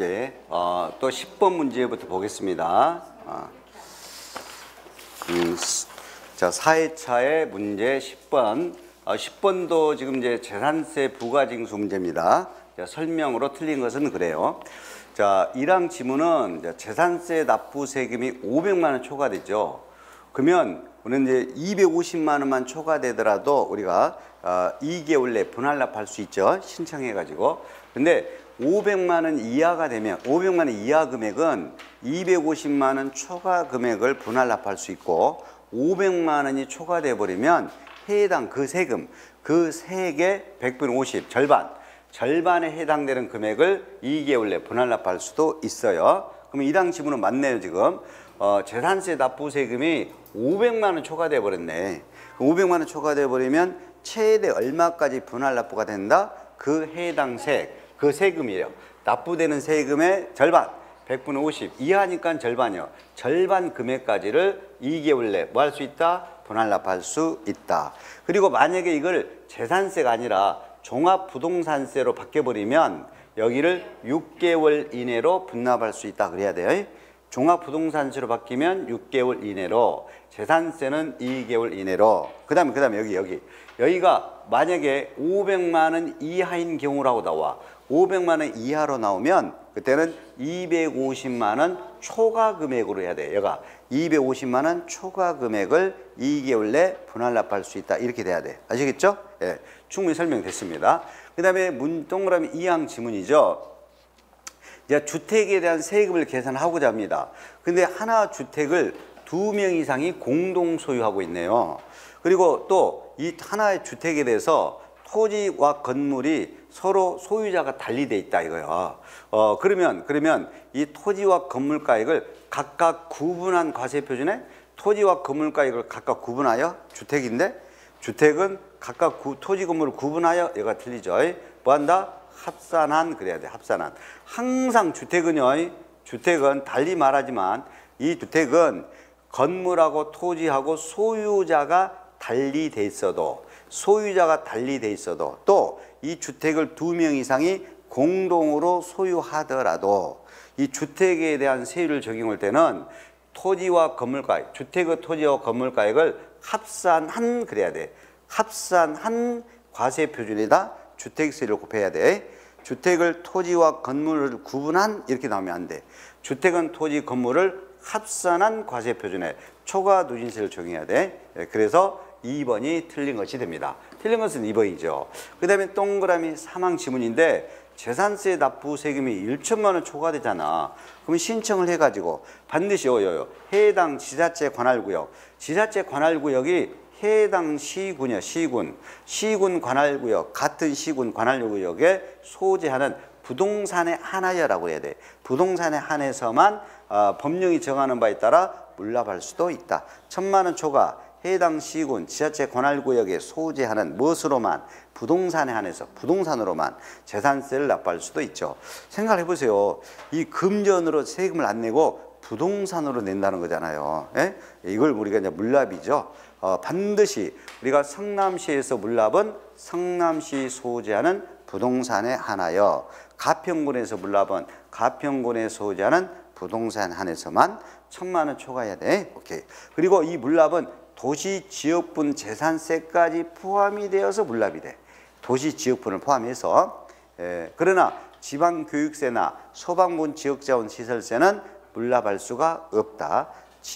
문제, 또 10번 문제부터 보겠습니다. 자, 4회차의 문제 10번. 10번도 지금 이제 재산세 부가징수 문제입니다. 자, 설명으로 틀린 것은 그래요. 자, 1항 지문은 재산세 납부 세금이 500만 원 초과되죠. 그러면 우리는 이제 250만 원만 초과되더라도 우리가 2개월 내 분할납할 수 있죠. 신청해가지고. 근데 500만 원 이하가 되면 500만 원 이하 금액은 250만 원 초과 금액을 분할납할 수 있고 500만 원이 초과돼 버리면 해당 그 세금, 그 세액의 100분의 50, 절반에 해당되는 금액을 2개월 내 분할납할 수도 있어요. 그러면 1항 지문은 맞네요, 지금. 재산세 납부 세금이 500만 원 초과돼 버렸네. 500만 원 초과돼 버리면 최대 얼마까지 분할납부가 된다? 그 해당 세액, 그 세금이에요. 납부되는 세금의 절반, 100분의 50 이하니까 절반이요. 절반 금액까지를 2개월 내 뭐 할 수 있다? 분할납할 수 있다. 그리고 만약에 이걸 재산세가 아니라 종합부동산세로 바뀌어버리면 여기를 6개월 이내로 분납할 수 있다 그래야 돼요. 종합부동산세로 바뀌면 6개월 이내로, 재산세는 2개월 이내로. 그 다음에 여기가 만약에 500만 원 이하인 경우라고 나와. 500만 원 이하로 나오면 그때는 250만 원 초과 금액으로 해야 돼. 얘가 250만 원 초과 금액을 2개월 내 분할납할 수 있다. 이렇게 돼야 돼. 아시겠죠? 예, 충분히 설명됐습니다. 그 다음에 동그라미 2항 지문이죠. 이제 주택에 대한 세금을 계산하고자 합니다. 근데 하나 주택을 2명 이상이 공동 소유하고 있네요. 그리고 또 이 하나의 주택에 대해서 토지와 건물이 서로 소유자가 달리 돼 있다 이거야. 그러면 이 토지와 건물가액을 각각 구분한 과세표준에 토지와 건물가액을 각각 구분하여 주택인데 주택은 각각 토지 건물을 구분하여 얘가 틀리죠. 뭐 한다? 합산한 그래야 돼. 합산한. 항상 주택은 달리 말하지만 이 주택은 건물하고 토지하고 소유자가 달리 돼 있어도 또 이 주택을 2명 이상이 공동으로 소유하더라도 이 주택에 대한 세율을 적용할 때는 토지와 건물가액, 주택의 토지와 건물가액을 합산한 그래야 돼. 합산한 과세표준에다 주택세를 곱해야 돼. 주택을 토지와 건물을 구분한 이렇게 나오면 안 돼. 주택은 토지, 건물을 합산한 과세표준에 초과 누진세를 적용해야 돼. 그래서 2번이 틀린 것이 됩니다. 틀린 것은 2번이죠. 그 다음에 동그라미 3항 지문인데 재산세 납부 세금이 1천만 원 초과되잖아. 그럼 신청을 해가지고 반드시 해당 지자체 관할구역, 지자체 관할구역이 해당 시군이야. 시군 관할구역, 같은 시군 관할구역에 소재하는 부동산에 한하여라고 해야 돼. 부동산에 한해서만 법령이 정하는 바에 따라 물납할 수도 있다. 1,000만 원 초과 해당 시군 지자체 관할구역에 소재하는 무엇으로만? 부동산에 한해서 부동산으로만 재산세를 납부할 수도 있죠. 생각해 보세요. 이 금전으로 세금을 안 내고 부동산으로 낸다는 거잖아요. 예? 이걸 우리가 이제 물납이죠. 반드시 우리가 성남시에서 물납은 성남시 소재하는 부동산에 한하여, 가평군에서 물납은 가평군에 소재하는 부동산 한해서만 1,000만 원 초과해야 돼. 오케이. 그리고 이 물납은 도시지역분 재산세까지 포함이 되어서 물납이 돼. 도시지역분을 포함해서. 그러나 지방교육세나 소방분 지역자원시설세는 물납할 수가 없다.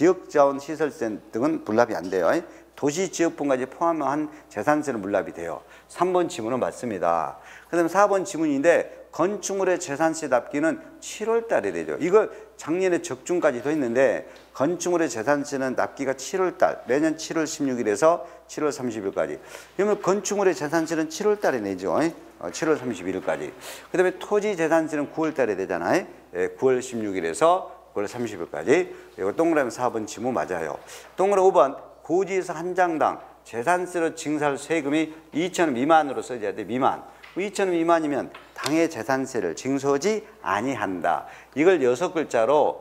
지역자원시설세 등은 물납이 안 돼요. 도시지역분까지 포함한 재산세는 물납이 돼요. 3번 지문은 맞습니다. 그 다음에 4번 지문인데 건축물의 재산세 납기는 7월 달에 되죠. 이거 작년에 적중까지도 했는데 건축물의 재산세는 납기가 7월 달, 매년 7월 16일에서 7월 30일까지. 그러면 건축물의 재산세는 7월 달에 내죠. 7월 31일까지. 그 다음에 토지 재산세는 9월 달에 되잖아요. 9월 16일에서 9월 30일까지. 이거 동그라미 4번 지문 맞아요. 동그라미 5번 고지에서 한 장당 재산세로 징수할 세금이 2,000원 미만으로 써져야 돼. 미만. 2,000원 미만이면 당해 재산세를 징수하지 아니한다. 이걸 6글자로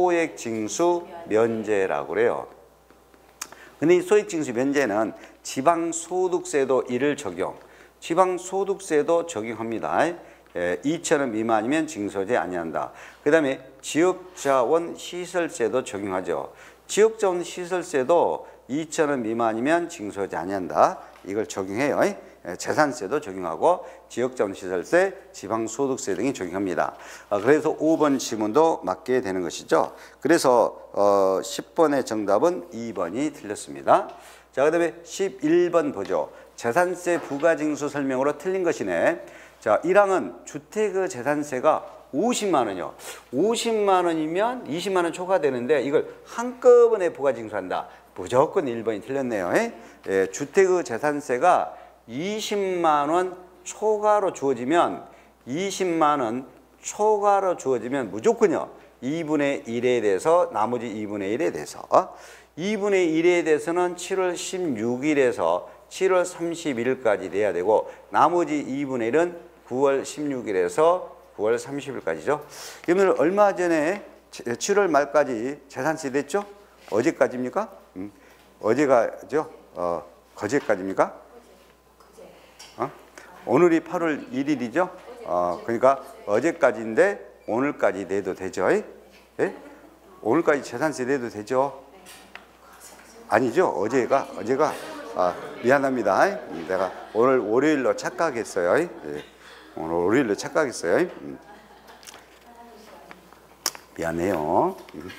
소액징수 면제라고 그래요. 근데 이 소액징수 면제는 지방소득세도 이를 적용, 지방소득세도 적용합니다. 2,000원 미만이면 징수하지 아니한다. 그 다음에 지역자원 시설세도 적용하죠. 지역자원 시설세도 2,000원 미만이면 징수하지 아니한다. 이걸 적용해요. 재산세도 적용하고 지역자원 시설세, 지방소득세 등이 적용합니다. 그래서 5번 지문도 맞게 되는 것이죠. 그래서 10번의 정답은 2번이 틀렸습니다. 자, 그 다음에 11번 보죠. 재산세 부가징수 설명으로 틀린 것이네. 자, 1항은 주택의 재산세가 50만 원이요. 50만 원이면 20만 원 초과되는데 이걸 한꺼번에 부가징수한다. 무조건 1번이 틀렸네요. 주택의 재산세가 20만 원 초과로 주어지면 20만 원 초과로 주어지면 무조건요. 2분의 1에 대해서 나머지 2분의 1에 대해서 2분의 1에 대해서는 7월 16일에서 7월 31일까지 내야 되고 나머지 2분의 1은 9월 16일에서 9월 30일까지죠. 그러면 얼마 전에 7월 말까지 재산세 냈죠? 어제까지입니까? 어제가죠? 거제까지입니까? 오늘이 8월 1일이죠? 그러니까 어제까지인데 오늘까지 내도 되죠? 예? 오늘까지 재산세 내도 되죠? 아니죠? 어제가 미안합니다. 내가 오늘 월요일로 착각했어요. 예. 오늘 월요일로 착각했어요. 미안해요.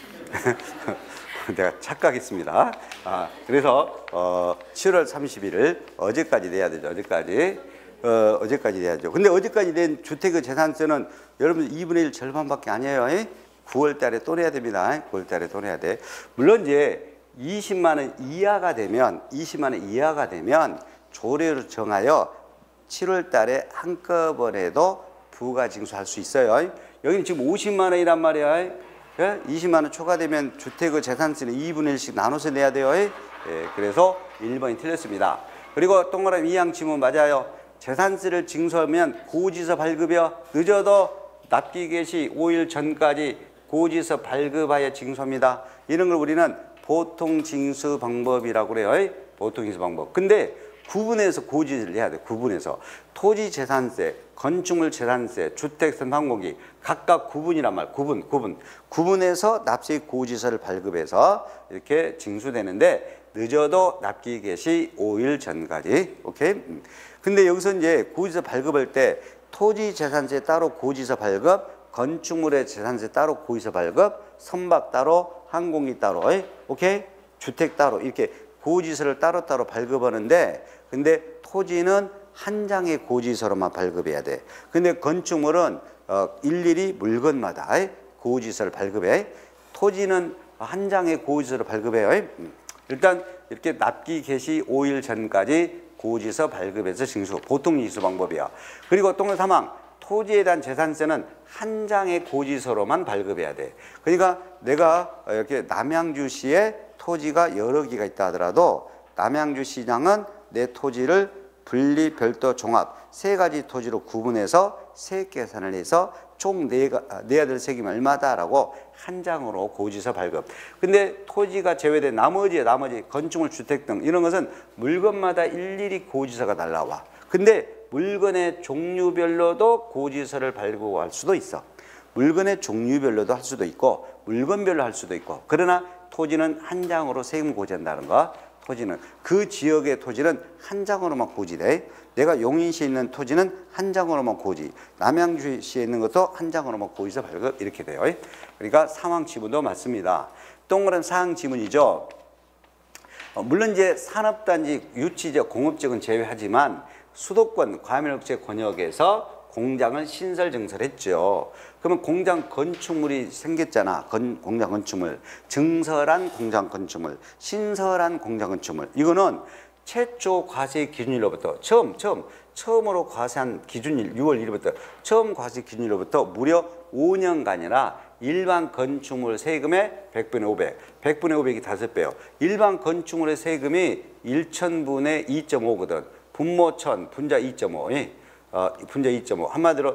내가 착각했습니다. 그래서 7월 31일 어제까지 내야 되죠. 어제까지 내야죠. 근데 어제까지 낸 주택의 재산세는 여러분 2분의 1 절반밖에 아니에요. 9월 달에 또 내야 됩니다. 9월 달에 또 내야 돼. 물론 이제 20만 원 이하가 되면 조례로 정하여 7월 달에 한꺼번에도 부가징수할 수 있어요. 여기는 지금 50만 원이란 말이야. 20만 원 초과되면 주택의 재산세는 2분의 1씩 나눠서 내야 돼요. 그래서 1번이 틀렸습니다. 그리고 동그라미 2항 지문 맞아요. 재산세를 징수하면 고지서 발급이요. 늦어도 납기 개시 5일 전까지 고지서 발급하여 징수합니다. 이런 걸 우리는 보통징수 방법이라고 그래요. 보통징수 방법. 근데 구분해서 고지를 해야 돼. 구분해서. 토지 재산세, 건축물 재산세, 주택선 항공기 각각 구분이란 말. 구분해서 납세익 고지서를 발급해서 이렇게 징수되는데 늦어도 납기 개시 5일 전까지. 오케이? 근데 여기서 이제 고지서 발급할 때 토지 재산세 따로 고지서 발급, 건축물의 재산세 따로 고지서 발급, 선박 따로, 항공기 따로. 오케이? 주택 따로 이렇게 고지서를 따로따로 발급하는데 근데 토지는 한 장의 고지서로만 발급해야 돼. 근데 건축물은 일일이 물건마다 고지서를 발급해. 토지는 한 장의 고지서를 발급해요. 일단 이렇게 납기 개시 5일 전까지 고지서 발급해서 징수, 보통징수 방법이야. 그리고 동그라미 3항 토지에 대한 재산세는 한 장의 고지서로만 발급해야 돼. 그러니까 내가 이렇게 남양주시에 토지가 여러 개가 있다 하더라도 남양주시장은 내 토지를 분리, 별도, 종합 세 가지 토지로 구분해서 세액 계산을 해서 총 내야 될 세금이 얼마다라고 한 장으로 고지서 발급. 근데 토지가 제외된 나머지 건축물, 주택 등 이런 것은 물건마다 일일이 고지서가 날라와. 근데 물건의 종류별로도 고지서를 발급할 수도 있어. 물건의 종류별로도 할 수도 있고 물건별로 할 수도 있고. 그러나 토지는 한 장으로 세금 고지한다는 거. 토지는 그 지역의 토지는 한 장으로만 고지돼. 내가 용인시에 있는 토지는 한 장으로만 고지. 남양주시에 있는 것도 한 장으로만 고지서 발급 이렇게 돼요. 그러니까 3항 지문도 맞습니다. 동그란 4항 지문이죠. 물론 이제 산업단지, 유치지역, 공업지역은 제외하지만 수도권, 과밀업체 권역에서 공장을 신설 증설했죠. 그러면 공장 건축물이 생겼잖아. 공장 건축물, 증설한 공장 건축물, 신설한 공장 건축물. 이거는 최초 과세 기준일로부터 처음으로 과세한 기준일 6월 1일부터 처음 과세 기준일로부터 무려 5년간이나 일반 건축물 세금의 100분의 500, 100분의 500이 5배요. 일반 건축물의 세금이 1,000분의 2.5거든. 분모 1,000, 분자 2.5. 분자 2.5 한마디로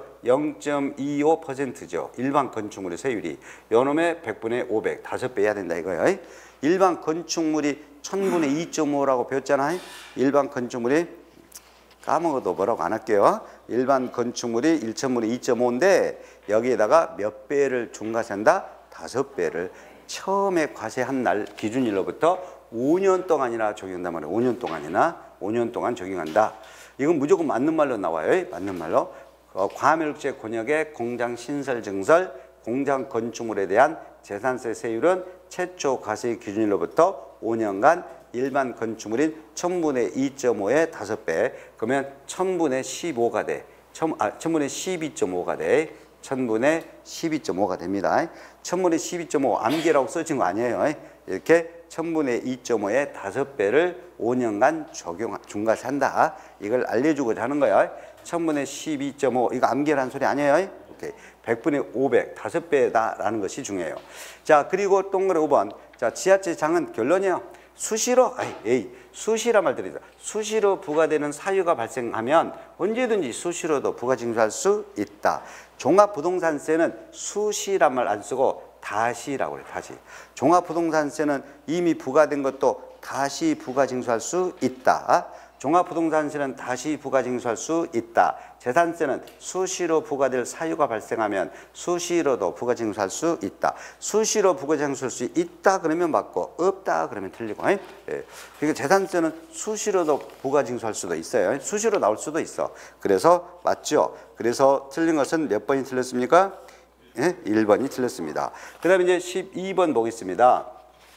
0.25%죠. 일반 건축물의 세율이. 요놈의 100분의 500, 5배 해야 된다 이거예요. 일반 건축물이 1000분의 2.5라고 배웠잖아요. 일반 건축물이 까먹어도 뭐라고 안 할게요. 일반 건축물이 1천분의 2.5인데 여기에다가 몇 배를 중과세한다? 5배를 처음에 과세한 날 기준일로부터 5년 동안이나 적용한단 말이에요. 5년 동안 적용한다. 이건 무조건 맞는 말로 나와요. 맞는 말로. 과밀국제 권역의 공장 신설 증설, 공장 건축물에 대한 재산세 세율은 최초 과세 기준일로부터 5년간 일반 건축물인 1000분의 2.5의 5배, 그러면 1000분의 15가 돼. 1000분의 12.5가 돼. 1000분의 12.5가 됩니다. 1000분의 12.5 암기라고 써진 거 아니에요. 이렇게 1000분의 2.5의 5배를 5년간 중과세 한다. 이걸 알려주고자 하는 거예요. 1000분의 12.5 이거 암기라는 소리 아니에요. 오케이. 100분의 500 5배다라는 것이 중요해요. 자, 그리고 동그래 5번. 자, 지하철장은 결론이에요. 수시로 수시란 말 들으세요. 수시로 부과되는 사유가 발생하면 언제든지 수시로도 부과 징수할 수 있다. 종합부동산세는 수시란 말 안 쓰고 다시라고 그래요. 다시. 종합부동산세는 이미 부과된 것도 다시 부과 징수할 수 있다. 종합부동산세는 다시 부과 징수할 수 있다. 재산세는 수시로 부과될 사유가 발생하면 수시로도 부과 징수할 수 있다. 수시로 부과 징수할 수 있다 그러면 맞고 없다 그러면 틀리고. 예. 그러니까 재산세는 수시로도 부과 징수할 수도 있어요. 수시로 나올 수도 있어. 그래서 맞죠. 그래서 틀린 것은 몇 번이 틀렸습니까? 예? 1번이 틀렸습니다. 그 다음에 이제 12번 보겠습니다.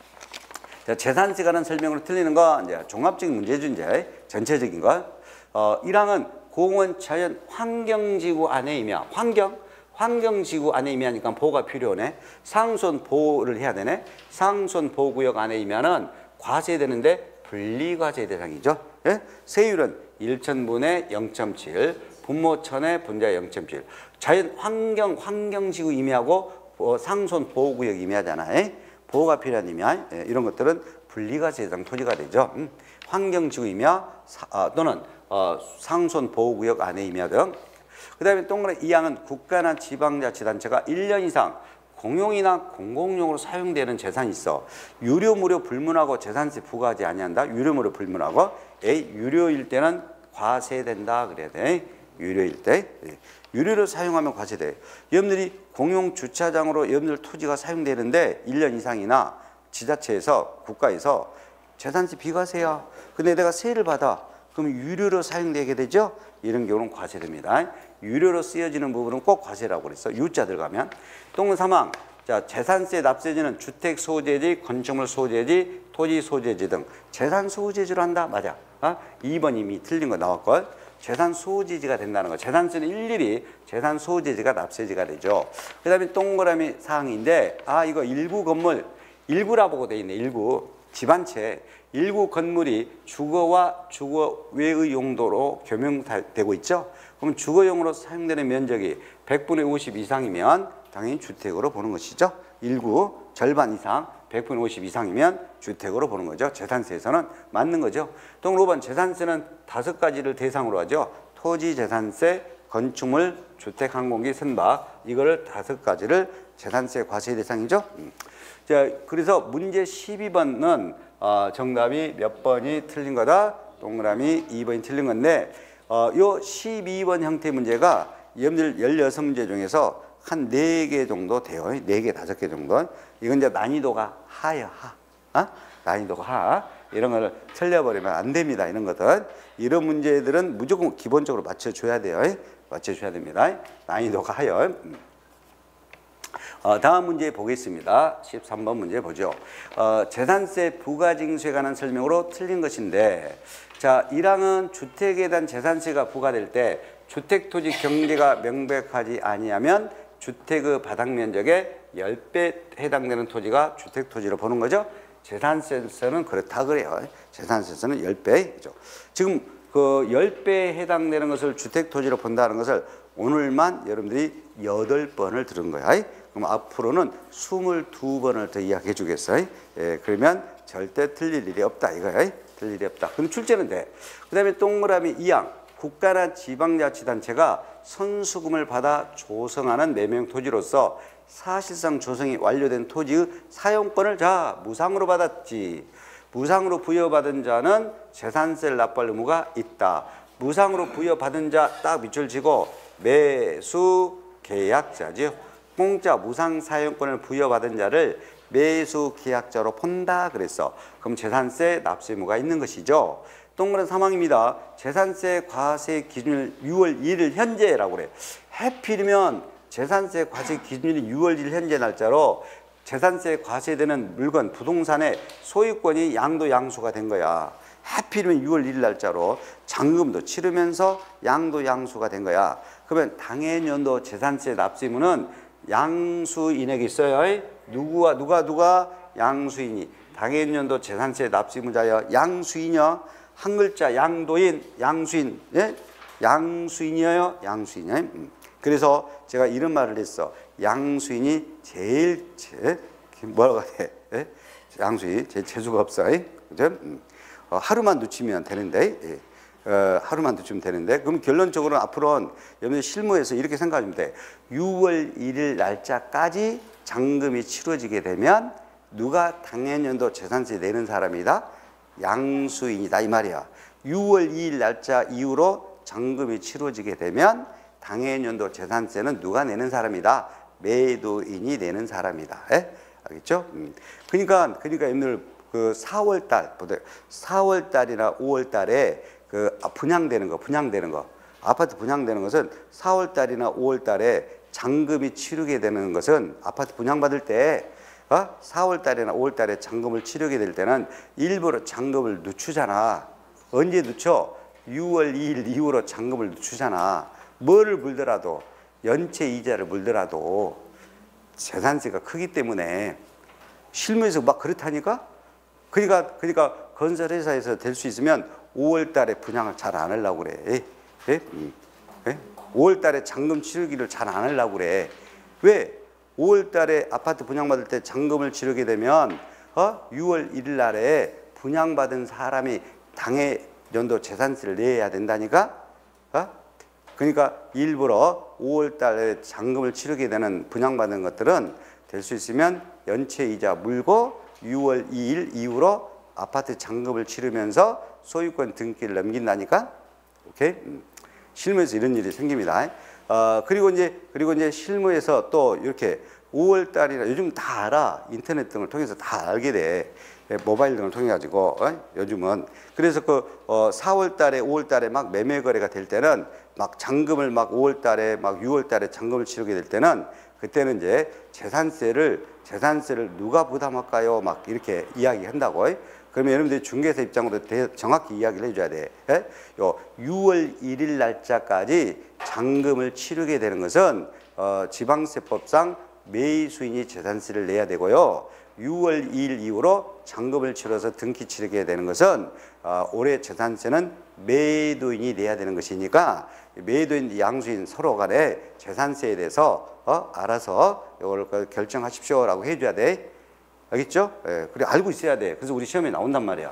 재산세 관한 설명으로 틀리는 거 이제 종합적인 문제죠. 이제 전체적인 거. 1항은 공원 자연 환경지구 안에이며 환경지구 안에이며 하니까 보호가 필요하네. 상수원 보호를 해야 되네. 상수원 보호구역 안에이면은 과세되는데 분리과세 대상이죠. 예? 세율은 1천분의 0.7, 분모천의 분자의 0.7. 자연 환경지구 임의하고 상수원 보호구역 임의하잖아요. 보호가 필요한 임야 이런 것들은 분리과세 대상 토지가 되죠. 환경지구 임야 또는 상수원 보호구역 안에 임야 등. 그 다음에 동그란 2항은 국가나 지방자치단체가 1년 이상 공용이나 공공용으로 사용되는 재산이 있어. 유료, 무료 불문하고 재산세 부과하지 아니한다. 유료, 무료 불문하고 유료일 때는 과세된다 그래야 돼. 유료일 때. 유료로 사용하면 과세돼. 여러분들이 공용 주차장으로 여러분들 토지가 사용되는데 1년 이상이나 지자체에서 국가에서 재산세 비과세야. 근데 내가 세를 받아. 그럼 유료로 사용되게 되죠? 이런 경우는 과세됩니다. 유료로 쓰여지는 부분은 꼭 과세라고 그랬어. U자 들어가면. 동문 3항. 자, 재산세 납세지는 주택 소재지, 건축물 소재지, 토지 소재지 등 재산 소재지로 한다. 맞아. 2번 이미 틀린 거 나왔걸. 재산 소재지가 된다는 거. 재산세는 일일이 재산 소재지가 납세지가 되죠. 그 다음에 동그라미 사항인데 이거 일부 건물, 일부라 보고 돼 있네. 일부. 집안채. 일부 건물이 주거와 주거 외의 용도로 겸용되고 있죠. 그럼 주거용으로 사용되는 면적이 100분의 50 이상이면 당연히 주택으로 보는 것이죠. 일부 절반 이상 100분의 50 이상이면 주택으로 보는 거죠. 재산세에서는 맞는 거죠. 또 5번 재산세는 5가지를 대상으로 하죠. 토지 재산세, 건축물, 주택, 항공기, 선박 이거를 5가지를 재산세 과세 대상이죠. 자, 그래서 문제 12번은 정답이 몇 번이 틀린 거다? 동그라미 2번이 틀린 건데 요 12번 형태 문제가 여러분들 16문제 중에서 한 4개 정도 돼요. 4개, 5개 정도. 이건 이제 난이도가 하야, 난이도가 하. 이런 걸 틀려버리면 안 됩니다. 이런 것들. 이런 문제들은 무조건 기본적으로 맞춰줘야 돼요. 맞춰줘야 됩니다. 난이도가 하요. 다음 문제 보겠습니다. 13번 문제 보죠. 재산세 부과징수에 관한 설명으로 틀린 것인데 자, 1항은 주택에 대한 재산세가 부과될 때 주택토지 경계가 명백하지 아니하면 주택의 바닥 면적의 10배 해당되는 토지가 주택토지로 보는 거죠. 재산세에서는 그렇다 그래요. 재산세에서는 10배죠. 지금 그 10배에 해당되는 것을 주택토지로 본다는 것을 오늘만 여러분들이 8번을 들은 거야. 그럼 앞으로는 22번을 더 이야기해 주겠어요. 그러면 절대 틀릴 일이 없다 이거야. 틀릴 일이 없다. 그럼 출제는 돼. 그 다음에 동그라미 2항. 국가나 지방자치단체가 선수금을 받아 조성하는 매명 토지로서 사실상 조성이 완료된 토지의 사용권을 무상으로 받았지. 무상으로 부여받은 자는 재산세를 납부할 의무가 있다. 무상으로 부여받은 자 딱 밑줄 치고 매수 계약자죠. 공짜 무상 사용권을 부여받은 자를 매수 계약자로 본다 그랬어. 그럼 재산세 납세 의무가 있는 것이죠. 동그란 3항입니다. 재산세 과세 기준일 6월 1일 현재라고 그래. 하필이면 재산세 과세 기준일이 6월 1일 현재 날짜로 재산세 과세되는 물건, 부동산의 소유권이 양도 양수가 된 거야. 하필이면 6월 1일 날짜로 잔금도 치르면서 양도 양수가 된 거야. 그러면 당해년도 재산세 납세 의무는 양수인에게 있어요. 누가 양수인이. 당해년도 재산세 납세 의무자여 양수인이여. 한 글자 양도인, 양수인. 예? 양수인이에요. 양수인이에요. 그래서 제가 이런 말을 했어. 양수인이 제일 뭐라고 해? 예? 양수인 제일 재수가 없어. 그죠? 하루만 늦추면 되는데. 예. 하루만 늦추면 되는데, 그럼 결론적으로는 앞으로는 여러분들 실무에서 이렇게 생각하면 돼. 6월 1일 날짜까지 잔금이 치러지게 되면 누가 당해년도 재산세 내는 사람이다? 양수인이다 이 말이야. 6월 2일 날짜 이후로 잔금이 치러지게 되면 당해년도 재산세는 누가 내는 사람이다? 매도인이 내는 사람이다. 에? 알겠죠? 그러니까 여러분들 그 4월 달이나 5월 달에 그 분양되는 거. 아파트 분양되는 것은 4월 달이나 5월 달에 잔금이 치르게 되는 것은 아파트 분양받을 때 4월 달이나 5월 달에 잔금을 치르게 될 때는 일부러 잔금을 늦추잖아. 언제 늦춰? 6월 2일 이후로 잔금을 늦추잖아. 뭐를 물더라도 연체 이자를 물더라도 재산세가 크기 때문에 실무에서 막 그렇다니까? 그러니까 건설회사에서 될 수 있으면 5월 달에 분양을 잘 안 하려고 그래. 예? 5월 달에 잔금 치르기를 잘 안 하려고 그래. 왜? 5월 달에 아파트 분양받을 때 잔금을 치르게 되면 6월 1일 날에 분양받은 사람이 당해년도 재산세를 내야 된다니까? 그러니까 일부러 5월 달에 잔금을 치르게 되는 분양받은 것들은 될 수 있으면 연체이자 물고 6월 2일 이후로 아파트 잔금을 치르면서 소유권 등기를 넘긴다니까? 오케이? 실무에서 이런 일이 생깁니다. 그리고 이제 실무에서 또 이렇게 5월 달이나 요즘 다 알아. 인터넷 등을 통해서 다 알게 돼. 모바일 등을 통해 가지고 요즘은. 그래서 4월 달에 5월 달에 막 매매 거래가 될 때는 막 잔금을 막 5월 달에 막 6월 달에 잔금을 치르게 될 때는 그때는 이제 재산세를 누가 부담할까요? 막 이렇게 이야기한다고. 그러면 여러분들이 중개사 입장으로 정확히 이야기를 해줘야 돼. 요 6월 1일 날짜까지 잔금을 치르게 되는 것은 지방세법상 매수인이 재산세를 내야 되고요. 6월 2일 이후로 잔금을 치러서 등기 치르게 되는 것은 올해 재산세는 매도인이 내야 되는 것이니까 매도인, 양수인 서로 간에 재산세에 대해서 알아서 이걸 결정하십시오라고 해줘야 돼. 알겠죠? 예, 그래 알고 있어야 돼. 그래서 우리 시험에 나온단 말이야.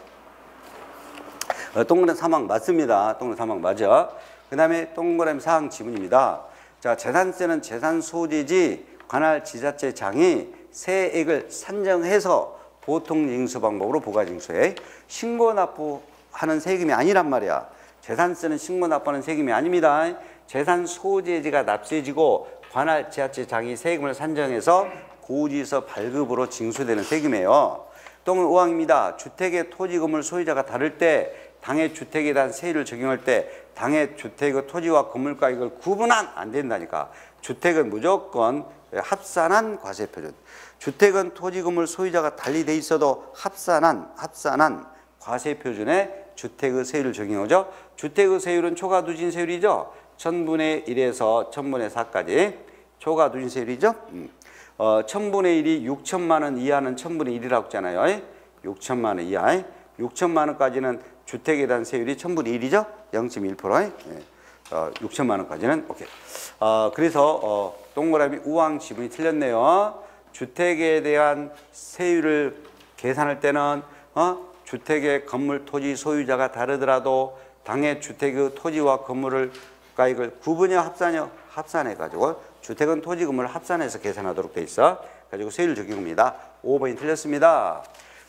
동그라미 3항 맞습니다. 동그라미 3항 맞아. 그 다음에 동그라미 4항 지문입니다. 자, 재산세는 재산 소재지 관할 지자체장이 세액을 산정해서 보통 징수 방법으로 부가징수해. 신고 납부하는 세금이 아니란 말이야. 재산세는 신고 납부하는 세금이 아닙니다. 재산 소재지가 납세지고 관할 지자체장이 세금을 산정해서 고지서 발급으로 징수되는 세금이에요. 동 5항입니다. 주택의 토지 건물 소유자가 다를 때 당해 주택에 대한 세율을 적용할 때 당해 주택의 토지와 건물 가격을 구분한 안 된다니까. 주택은 무조건 합산한 과세 표준. 주택은 토지 건물 소유자가 달리 돼 있어도 합산한 과세 표준에 주택의 세율을 적용하죠. 주택의 세율은 초과 누진 세율이죠. 1000분의 1에서 1000분의 4까지 초과 누진 세율이죠. 1000분의 1이 6천만 원 이하는 1000분의 1이라고 했잖아요. 6천만 원 이하. 6천만 원까지는 주택에 대한 세율이 1000분의 1이죠. 0.1%. 6천만 원까지는. 오케이. 그래서 동그라미 우항 지문이 틀렸네요. 주택에 대한 세율을 계산할 때는 주택의 건물 토지 소유자가 다르더라도 당해 주택의 토지와 건물을 가격을 구분이요 합산이요? 합산해가지고 주택은 토지 건물을 합산해서 계산하도록 돼 있어. 가지고 세율 적용입니다. 5번이 틀렸습니다.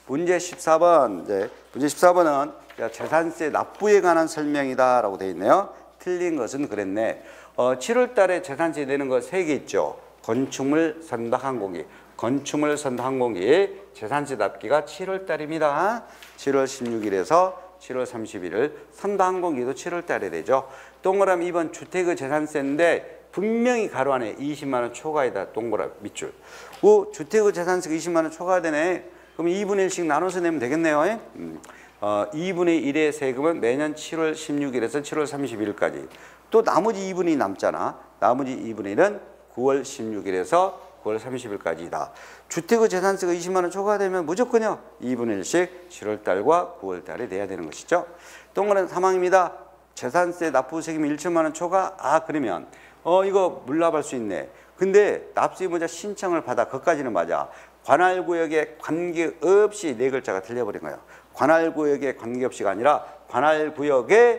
문제 14번. 문제 14번은 재산세 납부에 관한 설명이다라고 되어 있네요. 틀린 것은 그랬네. 7월 달에 재산세 내는 거 3개 있죠. 건축물, 선박항공기. 건축물, 선박항공기 재산세 납기가 7월 달입니다. 7월 16일에서 7월 31일. 선박항공기도 7월 달에 되죠. 동그라미 2번 주택의 재산세인데 분명히 가로 안에 20만 원 초과이다. 동그라미 밑줄. 주택의 재산세가 20만 원 초과되네. 그럼 2분의 1씩 나눠서 내면 되겠네요. 2분의 1의 세금은 매년 7월 16일에서 7월 31일까지. 또 나머지 2분의 2 남잖아. 나머지 2분의 1은 9월 16일에서 9월 30일까지다. 주택의 재산세가 20만 원 초과되면 무조건요. 2분의 1씩 7월 달과 9월 달에 내야 되는 것이죠. 동그라미 3항입니다. 재산세 납부 세금 1천만 원 초과. 그러면 이거 물납할 수 있네. 근데 납세 의무자 신청을 받아. 그것까지는 맞아. 관할구역에 관계없이 네 글자가 틀려버린 거예요. 관할구역에 관계없이가 아니라 관할구역에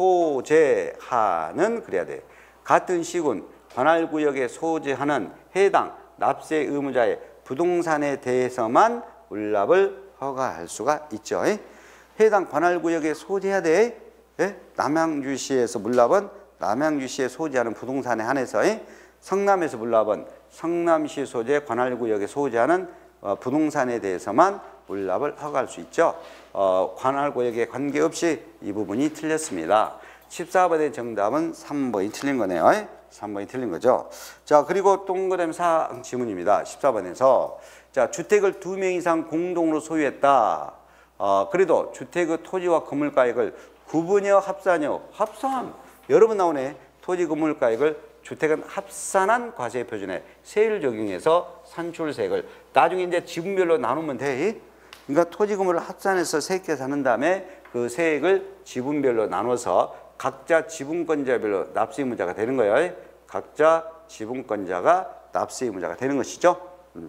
소재하는 그래야 돼. 같은 시군 관할구역에 소재하는 해당 납세 의무자의 부동산에 대해서만 물납을 허가할 수가 있죠. 해당 관할구역에 소재해야 돼. 남양주시에서 물납은 남양주시에 소재하는 부동산에 한해서, 성남에서 물납은 성남시 소재 관할구역에 소재하는 부동산에 대해서만 물납을 허가할 수 있죠. 관할구역에 관계없이 이 부분이 틀렸습니다. 14번의 정답은 3번이 틀린 거네요. 3번이 틀린 거죠. 자, 그리고 동그라미 4 지문입니다. 14번에서 자, 주택을 2명 이상 공동으로 소유했다. 그래도 주택의 토지와 건물가액을 구분여 합산여 합산 여러 번 나오네. 토지 건물가액을 주택은 합산한 과세 표준에 세율 적용해서 산출세액을 나중에 이제 지분별로 나누면 돼. 그러니까 토지 건물을 합산해서 세액 계산한 다음에 그 세액을 지분별로 나눠서 각자 지분권자별로 납세 의무자가 되는 거예요. 각자 지분권자가 납세 의무자가 되는 것이죠.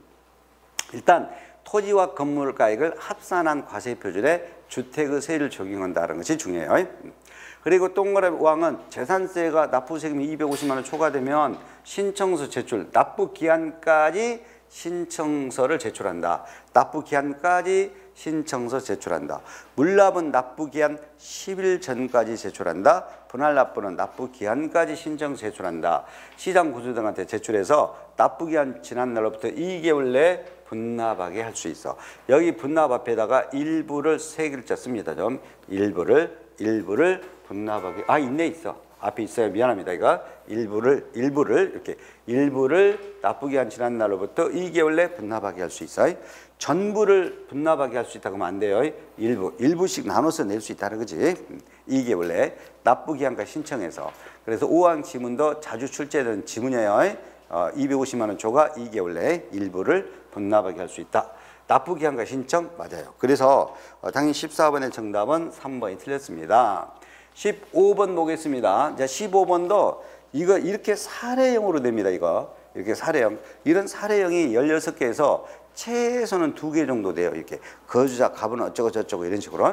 일단 토지와 건물가액을 합산한 과세 표준에 주택의 세율을 적용한다는 것이 중요해요. 그리고 동그라미 5항은 재산세가 납부 세금이 250만 원 초과되면 신청서 제출, 납부 기한까지 신청서를 제출한다. 납부 기한까지 신청서 제출한다. 물납은 납부 기한 10일 전까지 제출한다. 분할 납부는 납부 기한까지 신청서 제출한다. 시장 구주 등한테 제출해서 납부 기한 지난 날로부터 2개월 내에 분납하게 할 수 있어. 여기 분납 앞에다가 일부를 3글자 씁니다. 좀 일부를 분납하게. 있네 있어. 앞에 있어요. 미안합니다. 이거 일부를 이렇게 일부를 납부 기한 지난 날로부터 2개월 내 분납하게 할 수 있어요. 전부를 분납하게 할 수 있다고 하면 안 돼요. 일부씩 나눠서 낼 수 있다는 거지. 2개월 내 납부 기한까지 신청해서. 그래서 5항 지문도 자주 출제되는 지문이에요. 250만 원 초과 2개월 내에 일부를 분납하게 할 수 있다. 납부 기한과 신청 맞아요. 그래서 당연히 14번의 정답은 3번이 틀렸습니다. 15번 보겠습니다. 자, 15번도 이거 이렇게 사례형으로 됩니다. 이거 이렇게 사례형. 이런 사례형이 16개에서 최소는 2개 정도 돼요. 이렇게 거주자 값은 어쩌고 저쩌고 이런 식으로.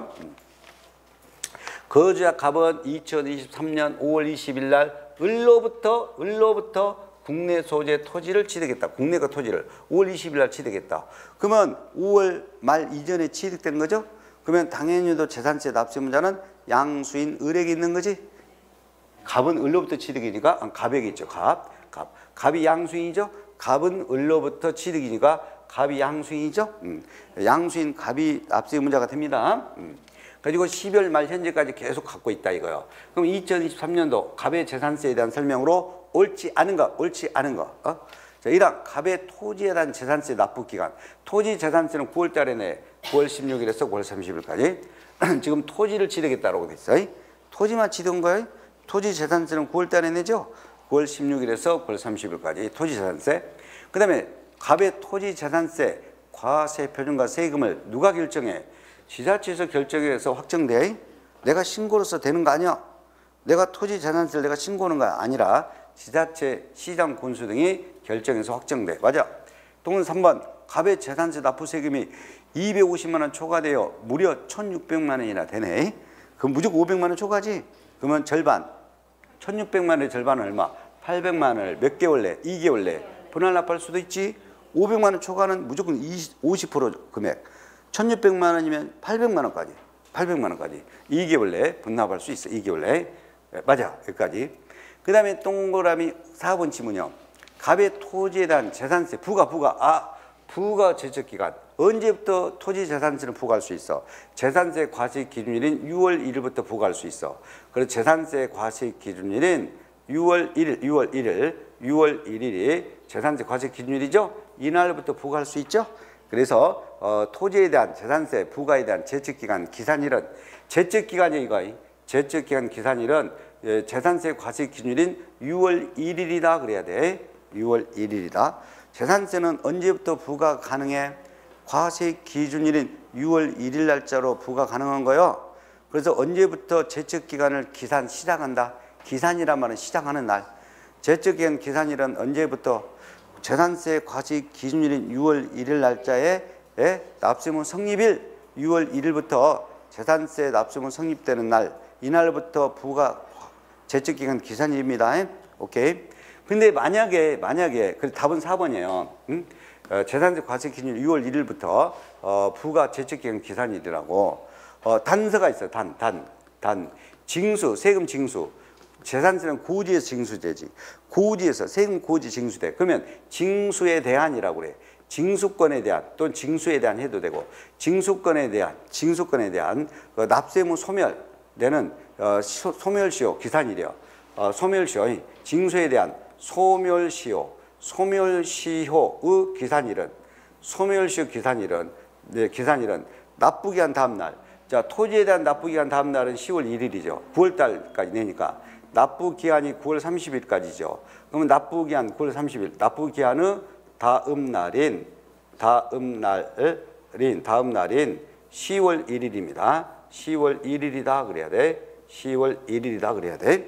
거주자 값은 2023년 5월 20일 날 을로부터 국내 소재 토지를 취득했다. 국내가 토지를 5월 20일 날 취득했다. 그러면 5월 말 이전에 취득된 거죠? 그러면 당연히도 재산세 납세 의무자는 양수인 을에게 있는 거지. 갑은 을로부터 취득이니까 갑에게 있죠. 갑이 양수인이죠. 갑은 을로부터 취득이니까 갑이 양수인이죠. 양수인 갑이 납세 의무자가 됩니다. 그리고 12월 말 현재까지 계속 갖고 있다 이거요. 그럼 2023년도 갑의 재산세에 대한 설명으로 옳지 않은 거. 자, 1항 갑의 토지에 대한 재산세 납부 기간. 토지 재산세는 9월 달에 내. 9월 16일에서 9월 30일까지. 지금 토지를 취득했다라고 돼 있어요. 토지만 취득한 거예요. 토지 재산세는 9월 달에 내죠. 9월 16일에서 9월 30일까지 토지 재산세. 그다음에 갑의 토지 재산세 과세 표준과 세금을 누가 결정해? 지자체에서 결정해서 확정돼. 내가 신고로서 되는 거 아니야. 내가 토지 재산세를 내가 신고하는 거 아니라 지자체, 시장, 군수 등이 결정해서 확정돼. 맞아. 동은 3번 갑의 재산세 납부 세금이 250만 원 초과되어 무려 1,600만 원이나 되네. 그럼 무조건 500만 원 초과지. 그러면 절반. 1,600만 원의 절반은 얼마? 800만 원을 몇 개월 내? 2개월 내. 분할 납부할 수도 있지. 500만 원 초과는 무조건 50% 금액. 1600만 원이면 800만 원까지. 800만 원까지. 2개월 내에 분납할 수 있어. 2개월 내에. 맞아. 여기까지. 그 다음에 동그라미 4번 지문요. 갑의 토지에 대한 재산세 부과. 부과 제척기간. 언제부터 토지 재산세를 부과할 수 있어? 재산세 과세 기준일인 6월 1일부터 부과할 수 있어. 그래서 재산세 과세 기준일인 6월 1일이 재산세 과세 기준일이죠. 이날부터 부과할 수 있죠. 그래서 토지에 대한 재산세 부과에 대한 제척기간 기산일은 제척기간이 이거 제척기간 기산일은 재산세 과세 기준일인 6월 1일이다 그래야 돼. 6월 1일이다. 재산세는 언제부터 부과 가능해? 과세 기준일인 6월 1일 날짜로 부과 가능한 거요. 그래서 언제부터 제척기간을 기산 시작한다. 기산이란 말은 시작하는 날. 제척기간 기산일은 언제부터? 재산세 과세 기준일인 6월 1일 날짜에 납세문 성립일 6월 1일부터 재산세 납세문 성립되는 날, 이날부터 부과 제척기간 기산일입니다. 오케이. 근데 만약에 그 답은 4번이에요. 응? 재산세 과세 기준일 6월 1일부터 부과 제척기간 기산일이라고. 단서가 있어요. 단. 징수, 세금 징수. 재산세는 고지에서 징수되지. 고지에서 세금 고지 징수돼. 그러면 징수에 대한이라고 그래. 징수권에 대한 또는 징수에 대한 해도 되고 징수권에 대한 그 납세무 소멸되는 소멸시효 기산일이요. 소멸시효 징수에 대한 소멸시효의 기산일은 납부기한 다음 날. 자, 토지에 대한 납부기한 다음 날은 10월 1일이죠. 9월 달까지 내니까 납부기한이 9월 30일까지죠. 그러면 납부기한 9월 30일. 납부기한의 다음 날인 10월 1일입니다. 10월 1일이다 그래야 돼. 10월 1일이다 그래야 돼.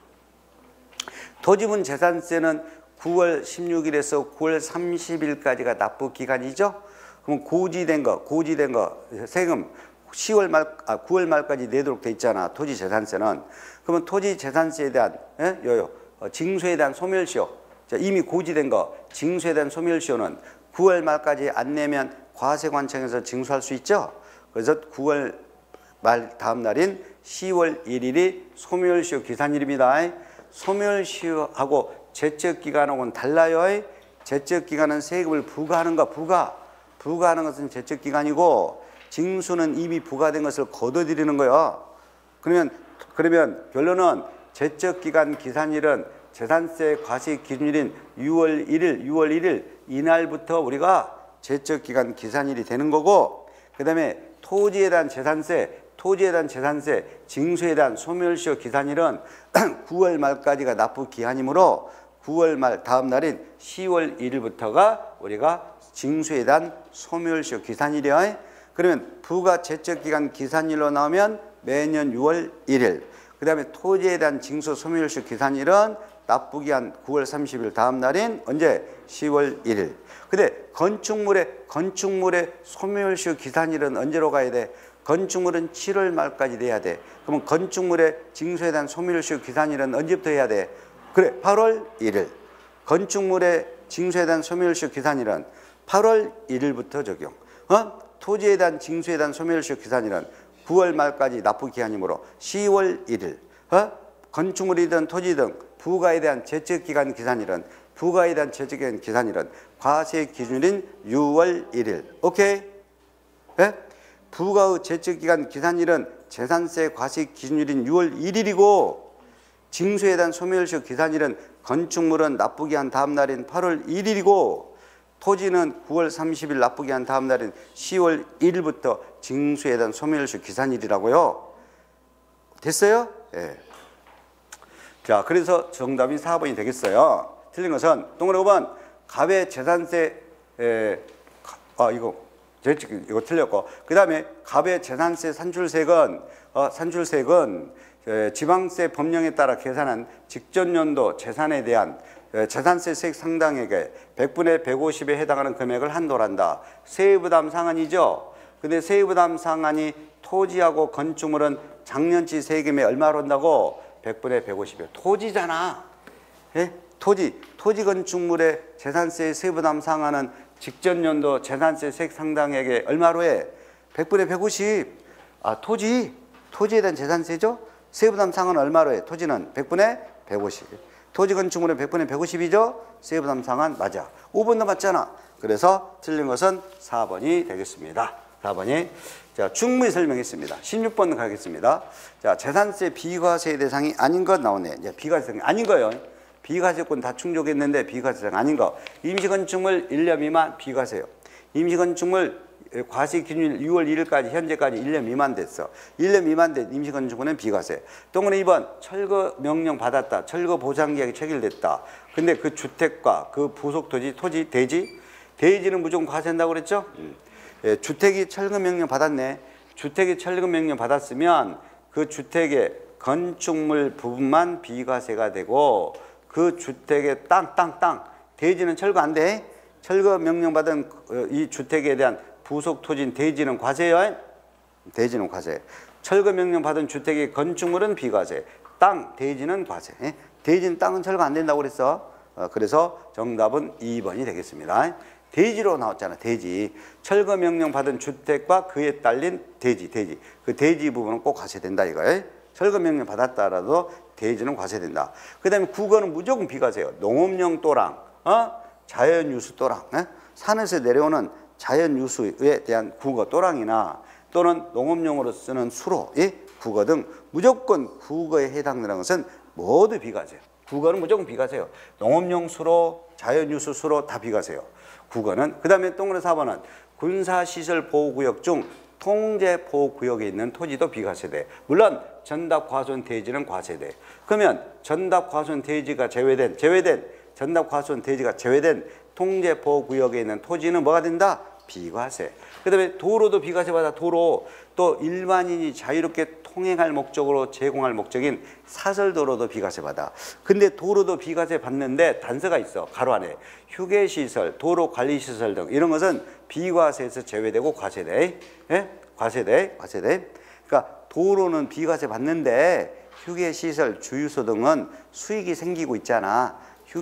토지분 재산세는 9월 16일에서 9월 30일까지가 납부 기간이죠. 그럼 고지된 거 세금 9월 말까지 내도록 돼 있잖아. 토지 재산세는. 그러면 토지 재산세에 대한 징수에 대한 소멸시효. 자, 이미 고지된 거 징수에 대한 소멸시효는 9월 말까지 안 내면 과세관청에서 징수할 수 있죠. 그래서 9월 말 다음 날인 10월 1일이 소멸시효 기산일입니다. 소멸시효하고 제척기간하고는 달라요. 제척기간은 세금을 부과하는 거, 부과하는 것은 제척기간이고 징수는 이미 부과된 것을 거둬들이는 거예요. 그러면 결론은 제척기간 기산일은 재산세 과세 기준일인 6월 1일 이날부터 우리가 제척기간 기산일이 되는 거고, 그 다음에 토지에 대한 재산세, 징수에 대한 소멸시효 기산일은 9월 말까지가 납부 기한이므로 9월 말 다음 날인 10월 1일부터가 우리가 징수에 대한 소멸시효 기산일이에요. 그러면 부가 제척기간 기산일로 나오면 매년 6월 1일. 그 다음에 토지에 대한 징수 소멸시효 기산일은 납부기한 9월 30일 다음 날인 언제? 10월 1일. 근데 건축물의 소멸시효 기산일은 언제로 가야 돼? 건축물은 7월 말까지 돼야 돼. 그러면 건축물의 징수에 대한 소멸시효 기산일은 언제부터 해야 돼? 그래, 8월 1일. 건축물의 징수에 대한 소멸시효 기산일은 8월 1일부터 적용. 토지에 대한 징수에 대한 소멸시효 기산일은 9월 말까지 납부 기한이므로 10월 1일. 건축물이든 토지든 부가에 대한 제척기간 기산일은 과세 기준일인 6월 1일. 오케이? 네? 부가의 제척기간 기산일은 재산세 과세 기준일인 6월 1일이고 징수에 대한 소멸시효 기산일은 건축물은 납부기한 다음 날인 8월 1일이고 토지는 9월 30일 납부기한 다음 날인 10월 1일부터 징수에 대한 소멸시효 기산일이라고요. 됐어요? 예. 자, 그래서 정답이 4번이 되겠어요. 틀린 것은 동그라미 5번 갑의 재산세 이거 틀렸고, 그 다음에 갑의 재산세 산출세액은 지방세 법령에 따라 계산한 직전 연도 재산에 대한 재산세 세액 상당액의 100분의 150에 해당하는 금액을 한도란다. 세부담 상한이죠. 근데 세부담 상한이 토지하고 건축물은 작년치 세금에 얼마로 온다고? 100분의 150이요. 토지잖아. 예? 토지 건축물의 재산세 세부담 상한은 직전 연도 재산세 세액 상당액에 얼마로 해? 100분의 150. 토지에 대한 재산세죠. 세부담상은 얼마로 해? 토지는 100분의 150. 토지 건축물은 100분의 150이죠. 세부담상은 맞아. 5번도 맞잖아. 그래서 틀린 것은 4번이 되겠습니다. 4번이. 자, 충분히 설명했습니다. 16번 가겠습니다. 자, 재산세 비과세 대상이 아닌 것 나오네. 이제 비과세 대상이 아닌 거예요. 비과세권 다 충족했는데 비과세 대상 아닌 거. 임시건축물 1년 미만 비과세요. 임시건축물 과세 기준일 6월 1일까지 현재까지 1년 미만 됐어. 1년 미만 된 임시건축물은 비과세. 동그라미 2번 철거 명령 받았다. 철거 보상계약이 체결됐다. 근데 그 주택과 그 부속 토지 대지는 무조건 과세한다고 그랬죠? 예, 주택이 철거 명령 받았네. 주택이 철거 명령 받았으면 그 주택의 건축물 부분만 비과세가 되고 그 주택의 땅 대지는 철거 안 돼. 철거 명령 받은 이 주택에 대한 부속 토지인 대지는 과세요. 대지는 과세. 철거 명령 받은 주택의 건축물은 비과세. 대지는 과세. 대지는 땅은 철거 안 된다고 그랬어. 그래서 정답은 2번이 되겠습니다. 대지로 나왔잖아. 대지. 철거 명령 받은 주택과 그에 딸린 대지. 그 대지 부분은 꼭 과세된다 이거예요. 철거 명령 받았다라도 대지는 과세된다. 그 다음에 국어는 무조건 비과세요. 농업용 또랑, 자연유수 또랑, 산에서 내려오는 자연유수에 대한 국어 또랑이나 또는 농업용으로 쓰는 수로, 국어 등 무조건 국어에 해당되는 것은 모두 비과세요. 국어는 무조건 비과세요. 농업용 수로, 자연유수 수로 다 비과세요. 국어는. 그 다음에 동그란 4번은 군사시설 보호구역 중 통제보호구역에 있는 토지도 비과세돼. 물론 전답과수원 대지는 과세돼. 그러면 전답과수원 대지가 제외된 전답과수원 대지가 제외된 통제보호구역에 있는 토지는 뭐가 된다? 비과세. 그 다음에 도로도 비과세 받아. 도로 또 일반인이 자유롭게 통행할 목적으로 제공할 목적인 사설도로도 비과세 받아. 근데 도로도 비과세 받는데 단서가 있어. 가로 안에 휴게시설, 도로관리시설 등 이런 것은 비과세에서 제외되고 과세돼. 과세돼. 그러니까 도로는 비과세 받는데 휴게시설, 주유소 등은 수익이 생기고 있잖아.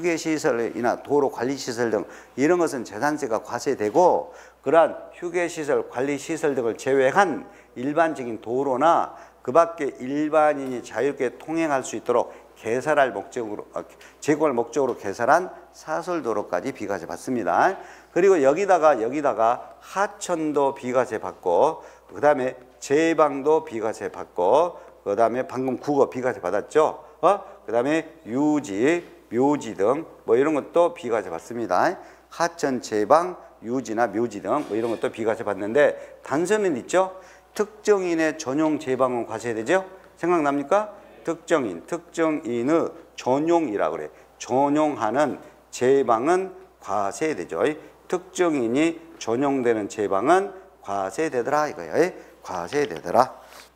휴게시설이나 도로관리시설 등 이런 것은 재산세가 과세되고 그러한 휴게시설, 관리시설 등을 제외한 일반적인 도로나 그 밖에 일반인이 자유롭게 통행할 수 있도록 개설할 목적으로, 제공할 목적으로 개설한 사설도로까지 비과세 받습니다. 그리고 여기다가 하천도 비과세 받고 그 다음에 제방도 비과세 받고 그 다음에 방금 국어 비과세 받았죠. 그 다음에 유지, 묘지 등 뭐 이런 것도 비과세 받습니다. 하천, 제방, 유지나 묘지 등 뭐 이런 것도 비과세 받는데 단서는 있죠. 특정인의 전용 제방은 과세되죠. 생각납니까? 특정인의 전용이라고 그래. 전용하는 제방은 과세되죠. 특정인이 전용되는 제방은 과세되더라 이거예요. 과세되더라.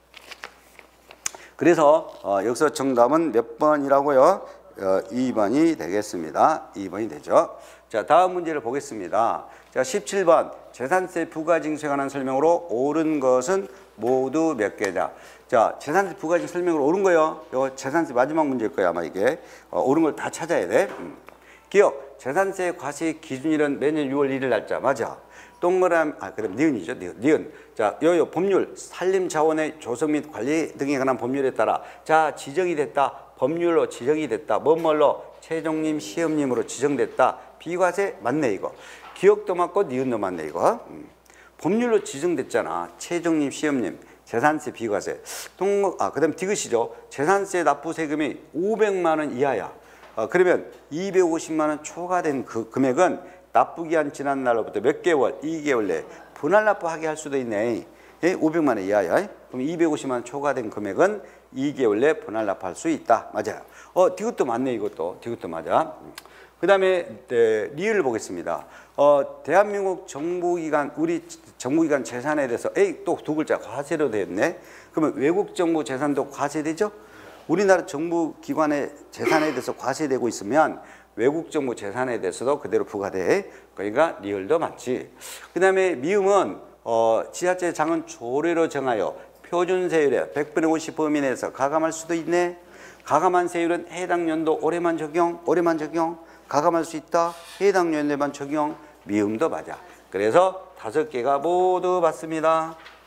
그래서 여기서 정답은 몇 번이라고요? 2번이 되겠습니다. 2번이 되죠. 자, 다음 문제를 보겠습니다. 자, 17번 재산세 부과징수에 관한 설명으로 옳은 것은 모두 몇 개냐. 자, 재산세 부과징 설명으로 옳은 거요. 이거 재산세 마지막 문제일 거야 아마 이게. 옳은 걸 다 찾아야 돼. 기억 재산세 과세 기준일은 매년 6월 1일 날짜 맞아. 동그라미 그다음 니은이죠. 니은. 자, 요 법률 산림 자원의 조성 및 관리 등에 관한 법률에 따라 자 지정이 됐다. 법률로 지정이 됐다. 뭐뭘로 최종님 시험님으로 지정됐다. 비과세 맞네 이거. 기억도 맞고 니은도 맞네 이거. 법률로 지정됐잖아. 최종님 시험님 재산세 비과세. 그다음 디귿이죠. 재산세 납부 세금이 500만 원 이하야. 그러면 250만 원 초과된 그 금액은 납부기한 지난 날로부터 몇 개월? 2개월 내에 분할 납부하게 할 수도 있네. 500만 원 이하야. 그럼 250만 원 초과된 금액은 2개월 내에 분할 납부할 수 있다. 맞아요. 디귿도 맞네 이것도. 디귿도 맞아. 그 다음에 리을 보겠습니다. 대한민국 정부기관, 우리 정부기관 재산에 대해서 또 두 글자 과세로 되었네. 그러면 외국 정부 재산도 과세되죠? 우리나라 정부기관의 재산에 대해서 과세되고 있으면 외국 정부 재산에 대해서도 그대로 부과돼. 그러니까 리을도 맞지. 그 다음에 미음은 지자체 장은 조례로 정하여 표준 세율에 100분의 50 범위 내에서 가감할 수도 있네. 가감한 세율은 해당 연도 올해만 적용. 가감할 수 있다. 해당 연도에만 적용. 미음도 맞아. 그래서 5개가 모두 맞습니다.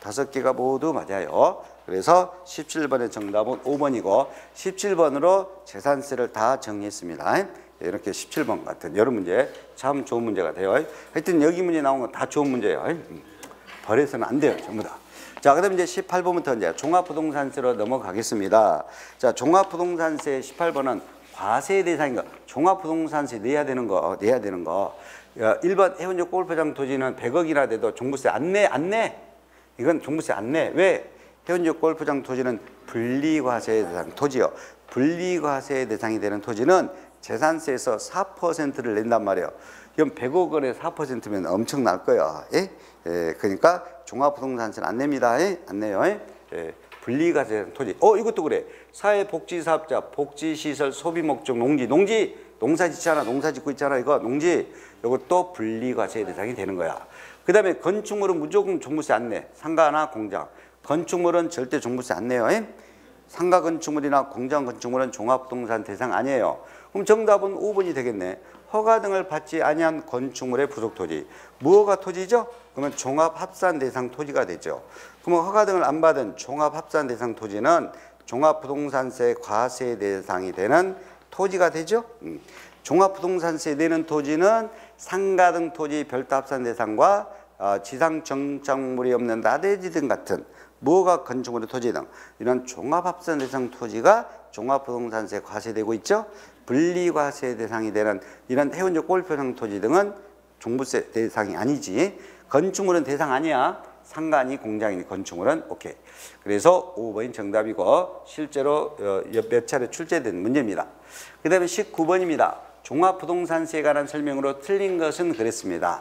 5개가 모두 맞아요. 그래서 17번의 정답은 5번이고 17번으로 재산세를 다 정리했습니다. 이렇게 17번 같은 여러 문제 참 좋은 문제가 돼요. 하여튼 여기 문제 나온 건 다 좋은 문제예요. 버려서는 안 돼요. 전부 다. 자, 그 다음에 이제 18번부터 이제 종합부동산세로 넘어가겠습니다. 자, 종합부동산세 18번은 과세 대상인 거, 종합부동산세 내야 되는 거. 1번 해운조 골프장 토지는 100억이나 돼도 종부세 안 내. 이건 종부세 안 내. 왜? 해운조 골프장 토지는 분리과세 대상 토지요. 분리과세 대상이 되는 토지는 재산세에서 4%를 낸단 말이에요. 그럼 100억 원에 4%면 엄청날 거야. 예? 그러니까 종합부동산세는 안 냅니다. 예? 안 내요. 예? 분리과세 토지. 이것도 그래. 사회복지사업자, 복지시설, 소비목적 농지, 농사 짓잖아. 농사 짓고 있잖아. 이거 농지. 이것도 분리과세 대상이 되는 거야. 그 다음에 건축물은 무조건 종부세 안 내. 상가나 공장. 건축물은 절대 종부세 안 내요. 예? 상가 건축물이나 공장 건축물은 종합부동산 대상 아니에요. 그럼 정답은 5번이 되겠네. 허가 등을 받지 아니한 건축물의 부속토지. 무허가 토지죠? 그러면 종합합산 대상 토지가 되죠. 그러면 허가 등을 안 받은 종합합산 대상 토지는 종합부동산세 과세 대상이 되는 토지가 되죠. 종합부동산세 내는 토지는 상가 등 토지 별도 합산 대상과 지상 정착물이 없는 나대지 등 같은 무허가 건축물의 토지 등 이런 종합합산 대상 토지가 종합부동산세 과세되고 있죠. 분리과세 대상이 되는 이런 해운조 골프장 토지 등은 종부세 대상이 아니지. 건축물은 대상 아니야. 상가니 공장이니 건축물은 오케이. 그래서 5번이 정답이고 실제로 몇 차례 출제된 문제입니다. 그 다음에 19번입니다. 종합부동산세에 관한 설명으로 틀린 것은 그랬습니다.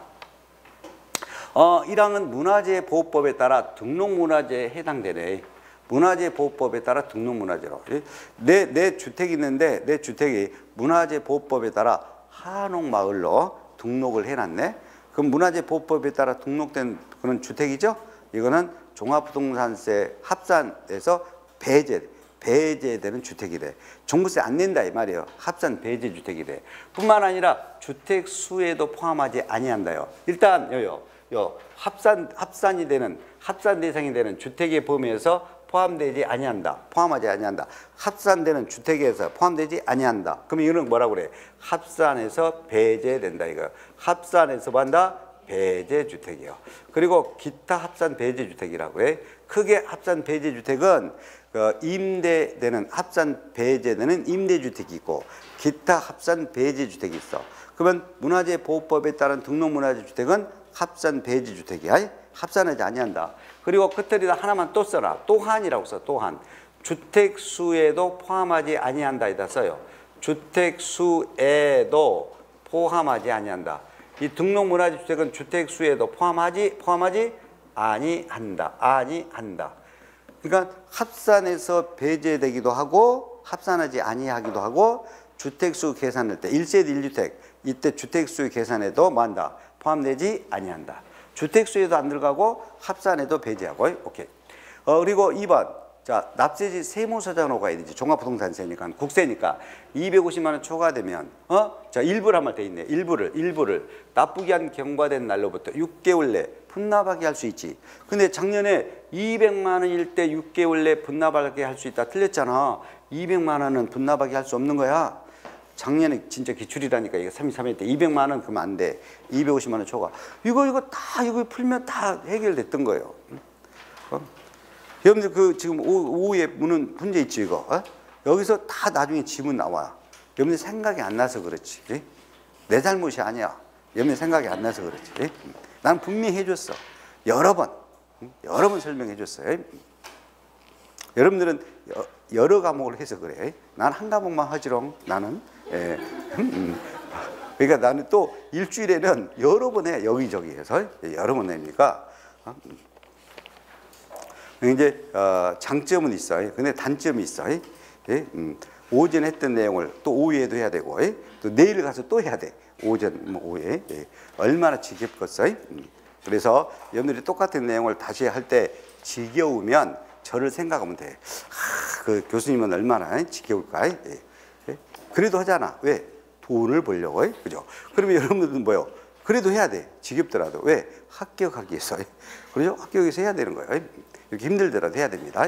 1항은 문화재보호법에 따라 등록문화재에 해당되네. 문화재보호법에 따라 등록문화재로. 내 주택이 있는데 내 주택이 문화재보호법에 따라 한옥마을로 등록을 해놨네. 그럼 문화재보호법에 따라 등록된 그런 주택이죠. 이거는 종합부동산세 합산해서 배제되는 주택이래. 종부세 안 낸다 이 말이에요. 합산 배제 주택이래. 뿐만 아니라 주택 수에도 포함하지 아니한다요. 일단 합산이 되는 합산 대상이 되는 주택의 범위에서 포함되지 아니한다. 포함하지 아니한다. 합산되는 주택에서 포함되지 아니한다. 그럼 이거는 뭐라고 그래? 합산해서 배제된다 이거. 합산해서 한다 배제 주택이요. 그리고 기타 합산 배제 주택이라고 해. 크게 합산 배제 주택은 임대되는 합산 배제되는 임대 주택이 있고 기타 합산 배제 주택이 있어. 그러면 문화재보호법에 따른 등록문화재 주택은 합산 배제 주택이야. 합산하지 아니한다. 그리고 끝에다 하나만 또 써라. 또한이라고 써. 또한. 주택수에도 포함하지 아니한다. 이다 써요. 주택수에도 포함하지 아니한다. 이 등록문화재 주택은 주택수에도 포함하지 아니한다. 그러니까 합산해서 배제되기도 하고 합산하지 아니하기도 하고 주택수 계산할 때 1세대 1주택 이때 주택수 계산에도 뭐한다? 포함되지 아니한다. 주택수에도 안 들어가고 합산에도 배제하고 오케이. 그리고 2번 자 납세지 세무서장으로 가야 되지. 종합부동산세니까 국세니까 250만 원 초과되면 자 일부를 한 말 돼 있네. 일부를 납부기 한 경과된 날로부터 6개월 내 분납하게 할 수 있지. 근데 작년에 200만 원일 때 6개월 내 분납하게 할 수 있다. 틀렸잖아. 200만 원은 분납하게 할 수 없는 거야. 작년에 진짜 기출이라니까 이거 3.3회 때 200만 원 그러면 안 돼. 250만 원 초과. 이거 풀면 다 해결됐던 거예요. 여러분들 그 지금 오후에 무는 문제 있지 이거. 여기서 다 나중에 지문 나와. 여러분들 생각이 안 나서 그렇지. 내 잘못이 아니야. 여러분들 생각이 안 나서 그렇지. 난 분명히 해줬어. 여러 번 설명해 줬어요. 여러분들은 여러 과목을 해서 그래. 난 한 과목만 하지롱. 나는. 그러니까 나는 또 일주일에는 여러 번 해. 여기저기 해서 여러 번 내니까. 이제 장점은 있어요. 근데 단점이 있어요. 오전 했던 내용을 또 오후에도 해야 되고 또 내일 가서 또 해야 돼. 오전 오후에 얼마나 지겹겠어요. 그래서 여러분들이 똑같은 내용을 다시 할 때 지겨우면 저를 생각하면 돼. 그 교수님은 얼마나 지겨울까? 그래도 하잖아. 왜? 돈을 벌려고. 그죠? 그러면 여러분들은 뭐요? 그래도 해야 돼. 지겹더라도. 왜? 합격하기 위해서. 그렇죠? 합격하기 위해서 해야 되는 거예요. 이렇게 힘들더라도 해야 됩니다.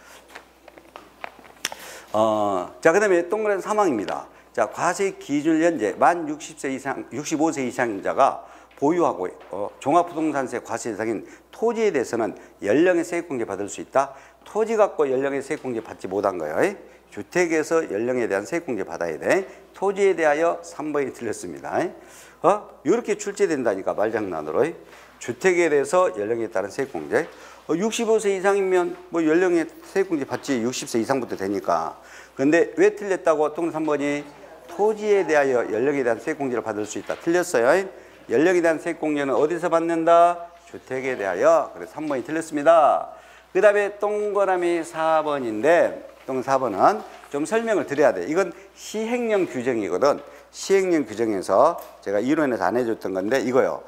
자, 그 다음에 동그란 3항입니다. 자, 과세 기준 연재 만 60세 이상, 65세 이상인 자가 보유하고 종합부동산세 과세 대상인 토지에 대해서는 연령의 세액공제 받을 수 있다. 토지 갖고 연령의 세액공제 받지 못한 거예요. 주택에서 연령에 대한 세액공제 받아야 돼. 토지에 대하여 3번이 틀렸습니다. 이렇게 출제된다니까 말장난으로. 주택에 대해서 연령에 따른 세액공제. 65세 이상이면 뭐 연령에 세액공제 받지 60세 이상부터 되니까. 그런데 왜 틀렸다고? 동그란 3번이 토지에 대하여 연령에 대한 세액공제를 받을 수 있다. 틀렸어요. 연령에 대한 세액공제는 어디서 받는다? 주택에 대하여. 그래서 3번이 틀렸습니다. 그 다음에 동그라미 4번인데 동그라미 4번은 좀 설명을 드려야 돼. 이건 시행령 규정이거든. 시행령 규정에서 제가 이론에서 안 해줬던 건데 이거요.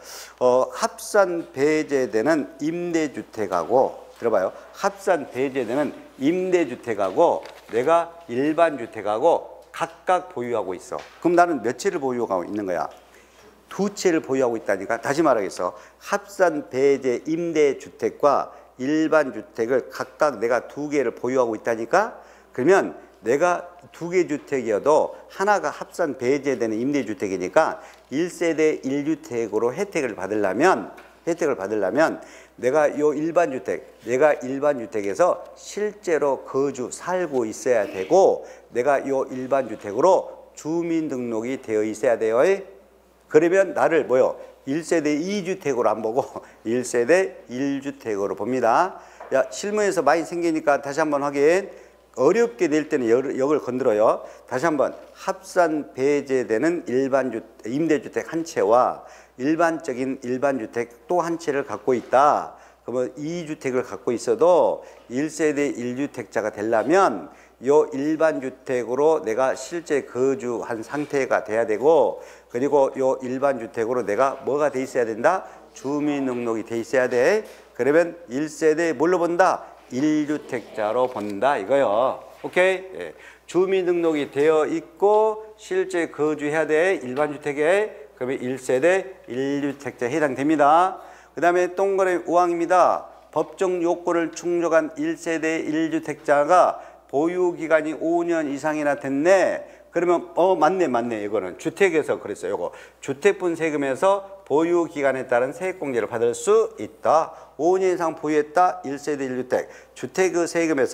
합산 배제되는 임대주택하고 들어봐요. 합산 배제되는 임대주택하고 내가 일반 주택하고 각각 보유하고 있어. 그럼 나는 몇 채를 보유하고 있는 거야? 2채를 보유하고 있다니까. 다시 말하겠어. 합산 배제 임대주택과 일반 주택을 각각 내가 2개를 보유하고 있다니까. 그러면 내가 2개 주택이어도 하나가 합산 배제되는 임대주택이니까 1세대 1주택으로 혜택을 받으려면 내가 내가 일반 주택에서 실제로 거주 살고 있어야 되고 내가 이 일반 주택으로 주민등록이 되어 있어야 돼요. 그러면 나를 1세대 2주택으로 안 보고 1세대 1주택으로 봅니다. 야, 실무에서 많이 생기니까 다시 한번 확인. 어렵게 낼 때는 역을 건드려요. 다시 한번 합산 배제되는 임대주택 한 채와 일반적인 일반주택 또 한 채를 갖고 있다. 그러면 2주택을 갖고 있어도 1세대 1주택자가 되려면 요 일반주택으로 내가 실제 거주한 상태가 돼야 되고 그리고 요 일반주택으로 내가 뭐가 돼 있어야 된다? 주민등록이 돼 있어야 돼. 그러면 1세대 뭘로 본다? 1주택자로 본다 이거요. 오케이? 예. 주민등록이 되어 있고 실제 거주해야 돼. 일반주택에. 그러면 1세대 1주택자에 해당됩니다. 그 다음에 동그라미 5항입니다. 법정 요건을 충족한 1세대 1주택자가 보유기간이 5년 이상이나 됐네. 그러면 맞네 이거는 주택에서 그랬어요. 요거 주택분 세금에서 보유기간에 따른 세액공제를 받을 수 있다. 5년 이상 보유했다. 1세대 1주택 주택의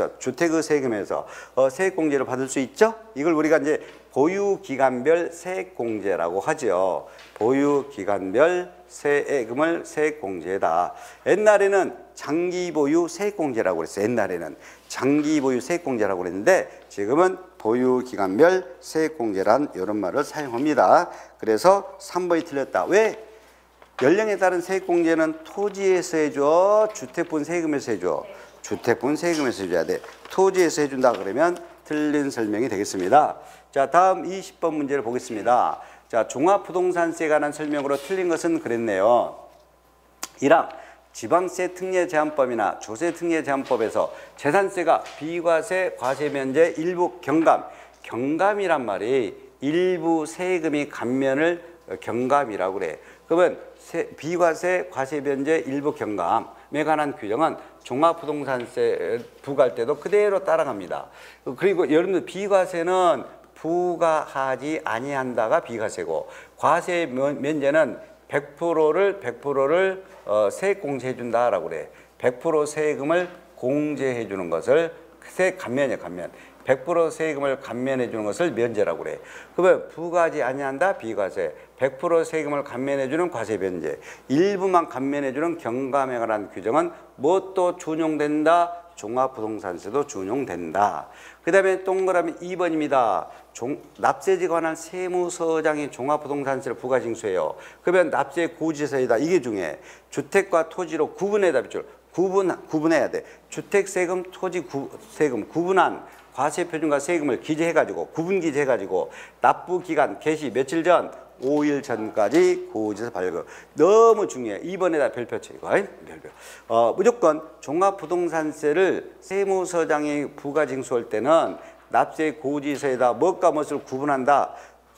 세금에서 세액공제를 받을 수 있죠. 이걸 우리가 이제 보유기간별 세액공제라고 하죠. 보유기간별 세액금을 세액공제다. 옛날에는 장기보유 세액공제라고 그랬어요. 옛날에는 장기보유 세액공제라고 그랬는데 지금은 보유기간별 세액공제란 이런 말을 사용합니다. 그래서 3번이 틀렸다. 왜? 연령에 따른 세액공제는 토지에서 해줘? 주택분 세금에서 해줘? 주택분 세금에서 해줘야 돼. 토지에서 해준다 그러면 틀린 설명이 되겠습니다. 자, 다음 20번 문제를 보겠습니다. 자, 종합부동산세에 관한 설명으로 틀린 것은 그랬네요. 1항 지방세 특례 제한법이나 조세 특례 제한법에서 재산세가 비과세 과세 면제 일부 경감이란 말이 일부 세금이 감면을 경감이라고 그래. 그러면 비과세 과세 면제 일부 경감에 관한 규정은 종합부동산세 부과할 때도 그대로 따라갑니다. 그리고 여러분들 비과세는 부과하지 아니한다가 비과세고 과세 면제는 100%를 세액 공제해 준다라고 그래. 100% 세금을 공제해 주는 것을 세액 감면이야, 감면. 100% 세금을 감면해 주는 것을 면제라고 그래. 그러면 부과하지 아니한다 비과세. 100% 세금을 감면해 주는 과세 면제. 일부만 감면해 주는 경감에 관한 규정은 무엇도 준용된다. 종합부동산세도 준용된다. 그 다음에 동그라미 2번입니다. 납세지에 관한 세무서장이 종합부동산세를 부과징수해요. 그러면 납세 고지서이다. 이게 중요해. 주택과 토지로 구분해야 돼. 구분해야 돼. 주택세금, 토지세금 구분한 과세표준과 세금을 기재해가지고 구분 기재해가지고 납부기간 개시 며칠 전? 5일 전까지 고지서 발급. 너무 중요해. 2번에다 별표 쳐 이거. 별표. 무조건 종합부동산세를 세무서장이 부과징수할 때는 납세 고지서에다 무엇과 무엇을 구분한다.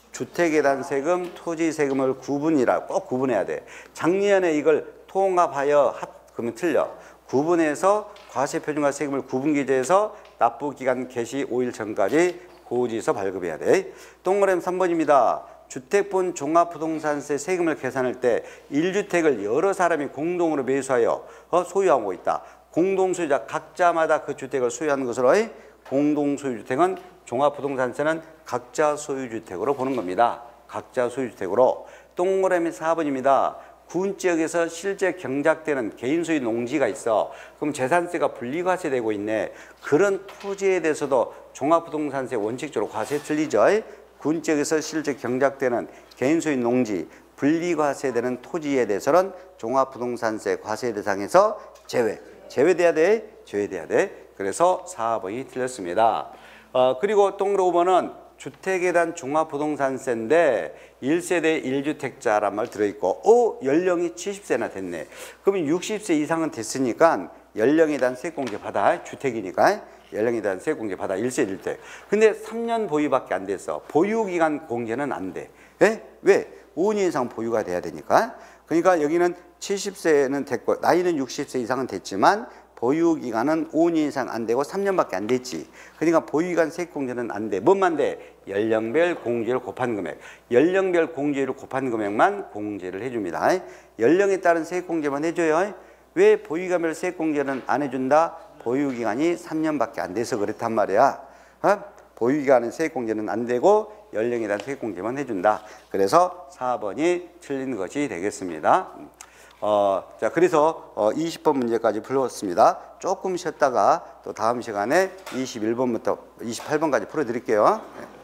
주택에 대한 세금, 토지 세금을 구분이라 꼭 구분해야 돼. 작년에 이걸 통합하여 그러면 틀려. 구분해서 과세표준과 세금을 구분기재해서 납부기간 개시 5일 전까지 고지서 발급해야 돼. 동그라미 3번입니다. 주택분 종합부동산세 세금을 계산할 때 1주택을 여러 사람이 공동으로 매수하여 소유하고 있다. 공동소유자 각자마다 그 주택을 소유하는 것으로 공동소유주택은 종합부동산세는 각자 소유주택으로 보는 겁니다. 각자 소유주택으로. 동그라미 4번입니다. 군지역에서 실제 경작되는 개인 소유 농지가 있어. 그럼 재산세가 분리과세되고 있네. 그런 토지에 대해서도 종합부동산세 원칙적으로 과세 틀리죠. 군지역에서 실제 경작되는 개인 소유 농지, 분리과세되는 토지에 대해서는 종합부동산세 과세 대상에서 제외돼야 돼. 제외돼야 돼. 그래서 4번이 틀렸습니다. 그리고 동그라미 5번은 주택에 대한 종합부동산세인데 1세대 1주택자란 말 들어있고 연령이 70세나 됐네. 그러면 60세 이상은 됐으니까 연령에 대한 세액공제 받아. 주택이니까 연령에 대한 세액공제 받아. 1세 1주택. 근데 3년 보유밖에 안 됐어. 보유기간 공제는 안 돼. 왜? 5년 이상 보유가 돼야 되니까. 그러니까 여기는 70세는 됐고 나이는 60세 이상은 됐지만 보유기간은 5년 이상 안 되고 3년밖에 안 됐지. 그러니까 보유기간 세액공제는 안 돼. 뭔만 돼? 연령별 공제율 곱한 금액. 연령별 공제율을 곱한 금액만 공제를 해줍니다. 연령에 따른 세액공제만 해줘요. 왜 보유기간별 세액공제는 안 해준다? 보유기간이 3년밖에 안 돼서 그렇단 말이야. 보유기간은 세액공제는 안 되고 연령에 대한 세액공제만 해준다. 그래서 4번이 틀린 것이 되겠습니다. 자, 그래서 20번 문제까지 풀었습니다. 조금 쉬었다가 또 다음 시간에 21번부터 28번까지 풀어드릴게요.